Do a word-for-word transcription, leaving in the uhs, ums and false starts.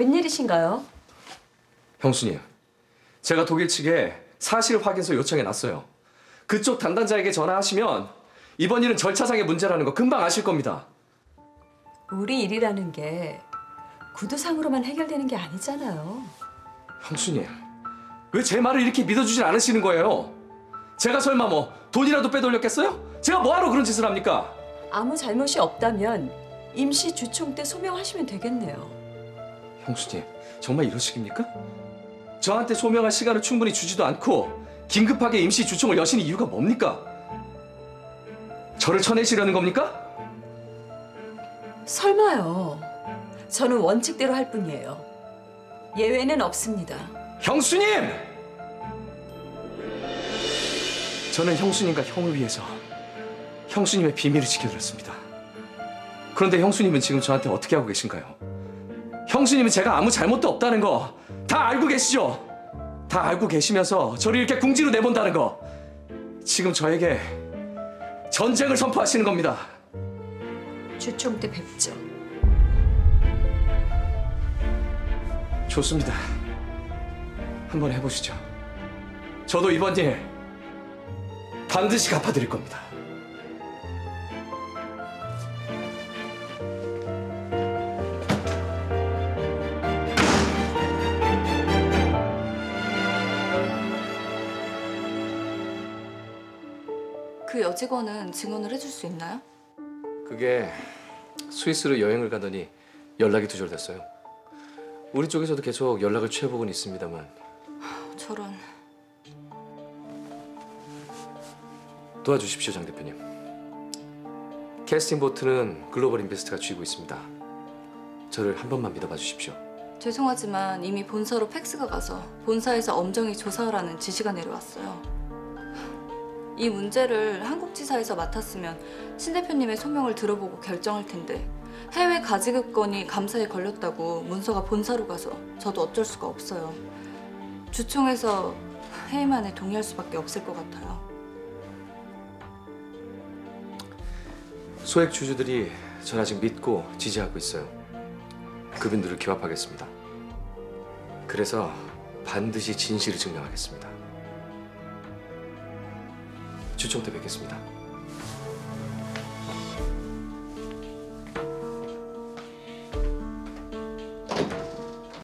웬일이신가요? 형수님, 제가 독일 측에 사실 확인서 요청해 놨어요. 그쪽 담당자에게 전화하시면 이번 일은 절차상의 문제라는 거 금방 아실 겁니다. 우리 일이라는 게 구두상으로만 해결되는 게 아니잖아요. 형수님, 왜 제 말을 이렇게 믿어주질 않으시는 거예요? 제가 설마 뭐 돈이라도 빼돌렸겠어요? 제가 뭐하러 그런 짓을 합니까? 아무 잘못이 없다면 임시 주총 때 소명하시면 되겠네요. 형수님, 정말 이러시깁니까? 저한테 소명할 시간을 충분히 주지도 않고 긴급하게 임시 주총을 여시는 이유가 뭡니까? 저를 쳐내시려는 겁니까? 설마요. 저는 원칙대로 할 뿐이에요. 예외는 없습니다. 형수님! 저는 형수님과 형을 위해서 형수님의 비밀을 지켜드렸습니다. 그런데 형수님은 지금 저한테 어떻게 하고 계신가요? 형수님은 제가 아무 잘못도 없다는 거 다 알고 계시죠? 다 알고 계시면서 저를 이렇게 궁지로 내본다는 거, 지금 저에게 전쟁을 선포하시는 겁니다. 주총 때 뵙죠. 좋습니다. 한번 해보시죠. 저도 이번 일 반드시 갚아드릴 겁니다. 그 여직원은 증언을 해줄 수 있나요? 그게 스위스로 여행을 가더니 연락이 두절됐어요. 우리 쪽에서도 계속 연락을 취해보고는 있습니다만. 저런. 도와주십시오, 장 대표님. 캐스팅 보트는 글로벌 인베스트가 쥐고 있습니다. 저를 한 번만 믿어봐 주십시오. 죄송하지만 이미 본사로 팩스가 가서 본사에서 엄정히 조사하라는 지시가 내려왔어요. 이 문제를 한국지사에서 맡았으면 신 대표님의 소명을 들어보고 결정할 텐데 해외 가지급 건이 감사에 걸렸다고 문서가 본사로 가서 저도 어쩔 수가 없어요. 주총에서 해임안에 동의할 수밖에 없을 것 같아요. 소액 주주들이 전 아직 믿고 지지하고 있어요. 그분들을 기합하겠습니다. 그래서 반드시 진실을 증명하겠습니다. 주총 때 뵙겠습니다.